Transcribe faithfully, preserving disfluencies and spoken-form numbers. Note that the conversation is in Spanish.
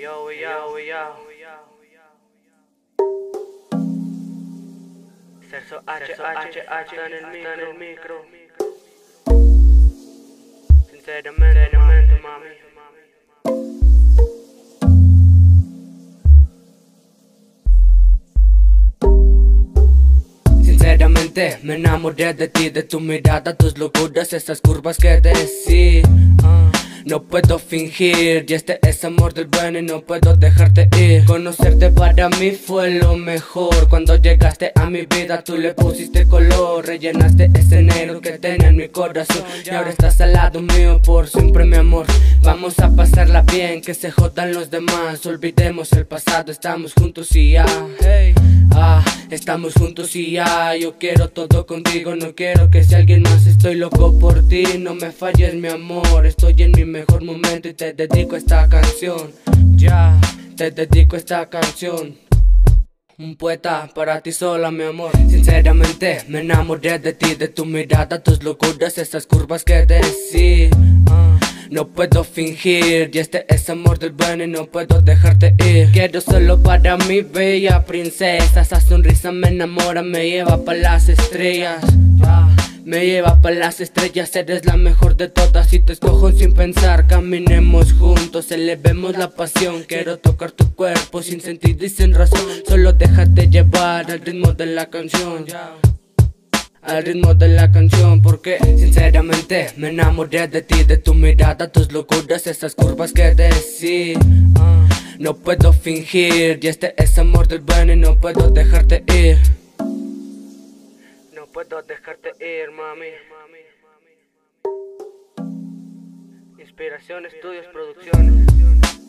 yo, yo, yo. Cerso H, H, H en el micro, en el micro. Sinceramente, sinceramente, mami. Sinceramente me enamoré de ti, de tu mirada, tus locuras, esas curvas que decís. uh, No puedo fingir, y este es amor del bueno y no puedo dejarte ir. Conocerte para mí fue lo mejor. Cuando llegaste a mi vida tú le pusiste color. Rellenaste ese negro que tenía en mi corazón. Y ahora estás al lado mío por siempre, mi amor. Vamos a pasarla bien, que se jodan los demás. Olvidemos el pasado, estamos juntos y ya. Hey. Ah, estamos juntos y ya. Yo quiero todo contigo, no quiero que sea alguien más. Estoy loco por ti, no me falles mi amor. Estoy en mi mejor momento y te dedico esta canción. Ya, te dedico esta canción. Un poeta para ti sola, mi amor. Sinceramente me enamoré de ti, de tu mirada, tus locuras, esas curvas que decís. uh, No puedo fingir, y este es amor del bueno y no puedo dejarte ir. Quiero solo para mi bella princesa. Esa sonrisa me enamora, me lleva pa' las estrellas. Me lleva pa' las estrellas, eres la mejor de todas y te escojo sin pensar. Caminemos juntos, elevemos la pasión. Quiero tocar tu cuerpo sin sentido y sin razón. Solo déjate llevar al ritmo de la canción, al ritmo de la canción, porque sinceramente me enamoré de ti, de tu mirada, tus locuras, esas curvas que decís. uh, No puedo fingir, y este es amor del bueno y no puedo dejarte ir. No puedo dejarte ir, mami. Inspiración, estudios, producciones.